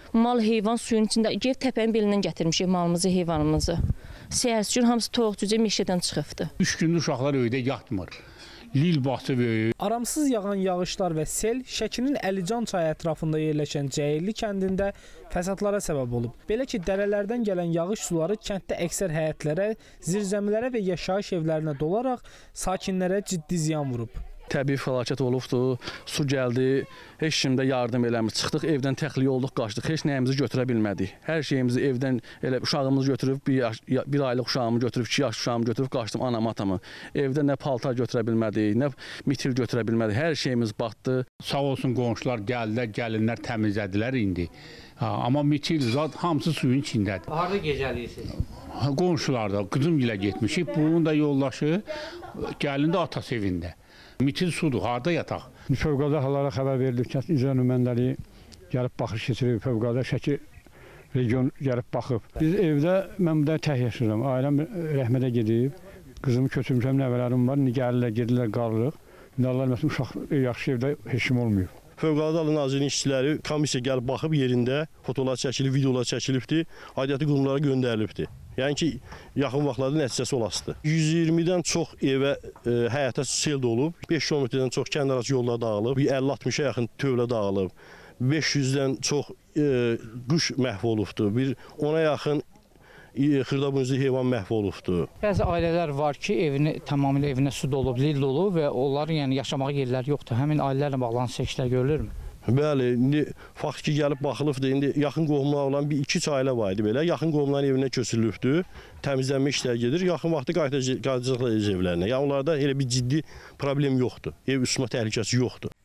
mal, heyvan suyun içində. Ev təpənin belindən gətirmişik malımızı, heyvanımızı. Səhərsi gün hamısı toyuq cücə meşədən çıxıbdı. 3 gündür uşaqlar öydə yatmır. Lil basıb öyü. Aramsız yağan yağışlar və sel Şəkinin Əlican çayı ətrafında yerləşən Cəyirli kəndində fəsadlara səbəb olub. Belə ki, dərələrdən gələn yağış suları kənddə əksər həyətlərə, zirzəmilərə və yaşayış evlərinə dolaraq sakinlərə ciddi ziyan vurub. Təbii fəlakət olubdur, su gəldi, heç kim də yardım eləmir. Çıxdıq evdən təxliyə olduq, qaçdıq, heç nəyimizi götürə bilmədik. Hər şeyimizi evdən, elə uşağımızı götürüb, bir aylıq uşağımı götürüb, 2 yaş uşağımı götürüb qaçdım anamı atamı. Evdə nə paltar götürə bilmədik, nə mitil götürə bilmədik, hər şeyimiz batdı. Sağ olsun qonşular gəldilər, gəlinlər təmizlədilər indi. Amma mitil zat hamısı suyun içindədir. Harada gecəliyirsiniz? Qonşularda, qızım ilə getmişik, bunun da yoldaşı, gəlin də atası evində. Mitil sudur, harada yataq? Fövqəladə hallara xəbər verilib ki, icra nümayəndəliyi gəlib baxış keçirib, fövqəladə Şəki region gəlib baxıb. Biz evdə, mən burada tək yaşayıram, ailəm rəhmətə gedib, qızımı köçürmüşəm, nəvələrim var, gəlirlər, gedirlər, qalırıq. İndi Allah məsələn, uşaq yaxşı evdə heç kim olmuyor. Fövqəladə Hallar Nazirliyinin işçiləri komissiya gəlib baxıb yerində fotolar çəkilib, videolar çəkilibdir, aidiyyatı qurumlara göndərilibdir. Yəni ki, yaxın vaxtlarda nəticəsi olasıdır. 120-dən çox evə, həyətə sel olub, 5 kilometrdən çox kənd arası yollar dağılıb, 50-60-a yaxın tövlə dağılıb, 500-dən çox quş məhv olubdur, bir 10-a yaxın xırdabuynuzlu heyvan məhv olubdur. Bəzi ailələr var ki, tamamilə evinə su dolub, lil dolub və onların yaşamağa yerləri yoxdur. Həmin ailələrlə bağlanan seçkilər görülürmü? Bəli, indi fakt ki, gəlib baxılıbdır, indi yaxın qohumlar olan bir 2-3 ailə var idi belə, yaxın qohumların evinə köçürülübdür, təmizlənmə işləri gedir, yaxın vaxtda qayıdacaqlar öz evlərinə. Yəni onlarda elə bir ciddi problem yoxdur, ev ısınma təhlükəsi yoxdur.